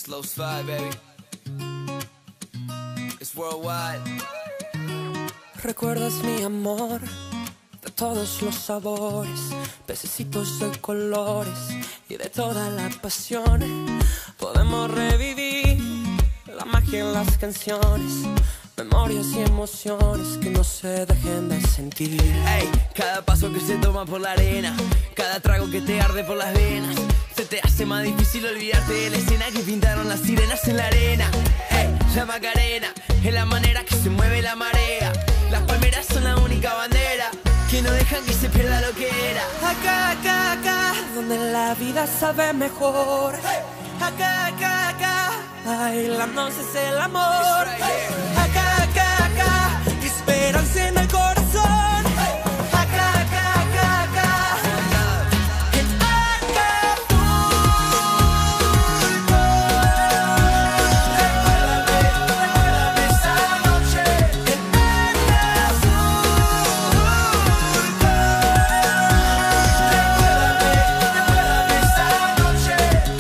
Slow slide, baby. It's worldwide. Recuerdas mi amor de todos los sabores, pececitos de colores y de toda la pasión. Podemos revivir la magia en las canciones, memorias y emociones que no se dejen de sentir. Ey, cada paso que se toma por la arena, cada trago que te arde por las venas, se te hace más difícil olvidarte de la escena que pintaron las sirenas en la arena. Ey, la Macarena es la manera que se mueve la marea. Las palmeras son la única bandera que no dejan que se pierda lo que era. Acá, acá, acá, donde la vida sabe mejor. Acá, acá, acá, bailando es el amor. Acá, acá, acá, esperanza en el corazón. Acá, acá, acá, acá, en Acapulco. Recuérdame esa noche en Recuérdame esa noche.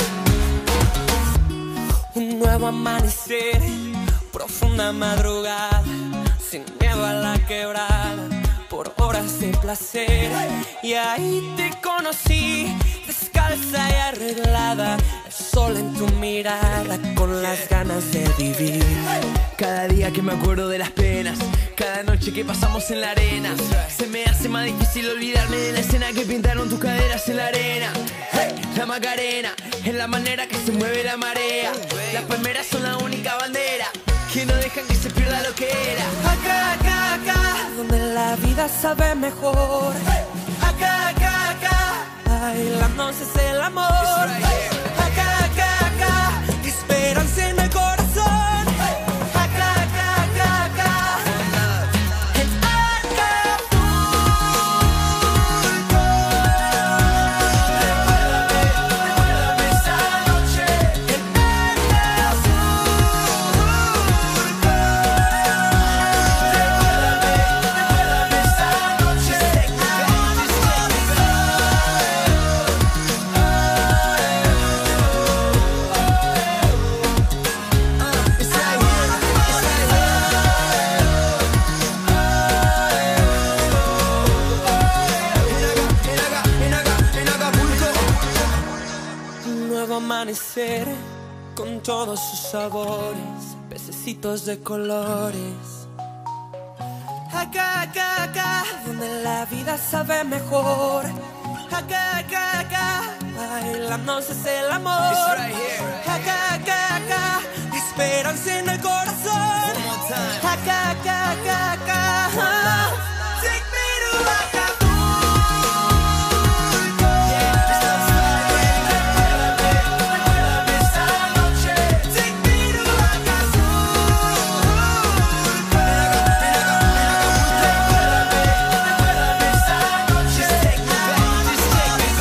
Un nuevo amanecer, profunda madrugada, sin miedo a la quebrada, por horas de placer. Y ahí te conocí, descalza y arreglada, el sol en tu mirada, con las ganas de vivir. Cada día que me acuerdo de las penas, cada noche que pasamos en la arena, se me hace más difícil olvidarme de la escena que pintaron tus caderas en la arena. Hey, la Macarena es la manera que se mueve la marea. Las palmeras son la única bandera que no dejan que se pierda lo que era. Acá, acá, acá, donde la vida sabe mejor. Acá, acá, acá, bailando es el amor. Acá, acá, acá, esperanza en el corazón. Acá, acá, acá, acá, en Acapulco. Recuérdame esa noche en Recuérdame esa noche en Un nuevo amanecer con todos sus sabores, pececitos de colores. Acá, acá, acá, donde la vida sabe mejor. Acá, acá, acá, bailando es el amor. Acá, acá, acá, esperanza en el corazón. Acá, acá, acá, acá, take me to Acapulco. Recuérdame esa noche, take me to Acapulco. Recuérdame esa noche, take me back, just take me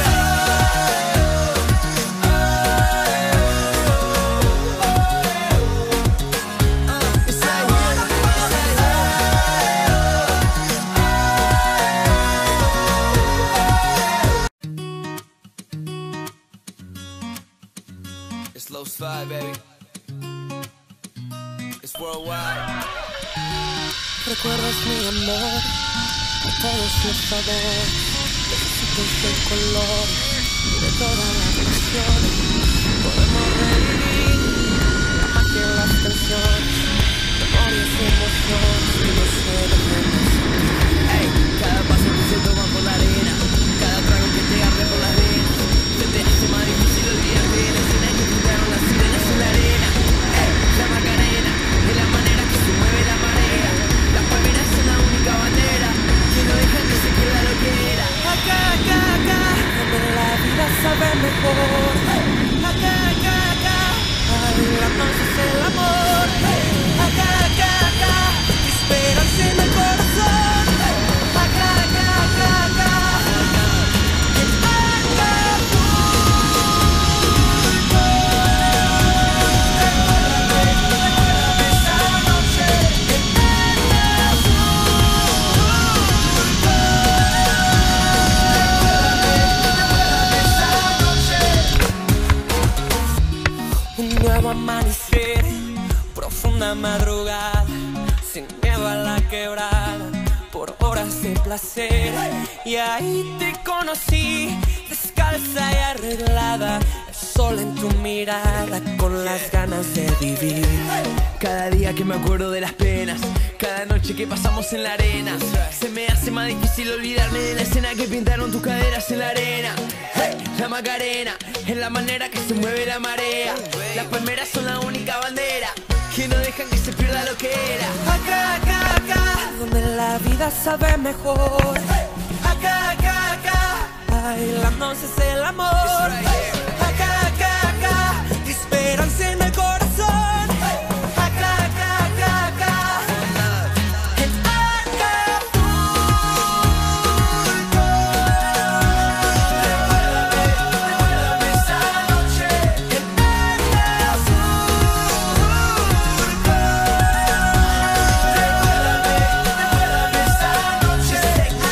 It's slow slide, baby. It's worldwide. Recuerdas mi amor, de todos los sabores, pececitos de color y de toda la pasión. Podemos revivir la magia en las canciones, memorias y emociones que no se dejen de sentir. Ey, cada paso que se toma por la arena, cada trago que te arde por las venas, se te hace más difícil olvidarte de la escena que pintaron las sirenas en la arena. Ey, la Macarena es la manera que se mueve la marea. Las palmeras son la única bandera que no dejan que se pierda lo que era. Acá, acá, acá, donde la vida sabe mejor. Acá, acá, acá, bailando es el amor. Acá, acá, acá, una madrugada, sin miedo a la quebrada, por horas de placer. Y ahí te conocí, descalza y arreglada, el sol en tu mirada, con las ganas de vivir. Cada día que me acuerdo de las penas, cada noche que pasamos en la arena, se me hace más difícil olvidarme de la escena que pintaron tus caderas en la arena. Hey, la Macarena es la manera que se mueve la marea. Las palmeras son la única bandera que no dejan que se pierda lo que era. Acá, acá, acá, donde la vida sabe mejor. Acá, acá, acá, bailamos es el amor. Acá, acá, acá, esperanza en el corazón. Acá, acá, acá, acá, en Acapulco. Recuérdame esa noche en Recuérdame esa noche.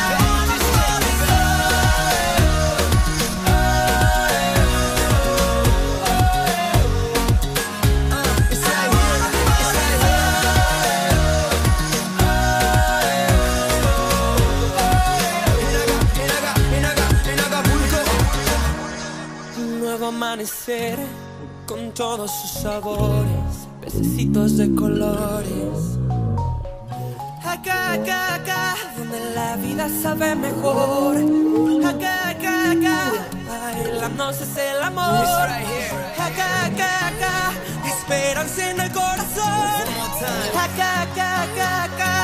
Un nuevo amanecer con todos sus sabores, pececitos de colores. Acá, acá, acá, donde la vida sabe mejor. Acá, acá, acá, bailamos es el amor. Acá, acá, acá, esperanza en el corazón. Acá, acá, acá, acá.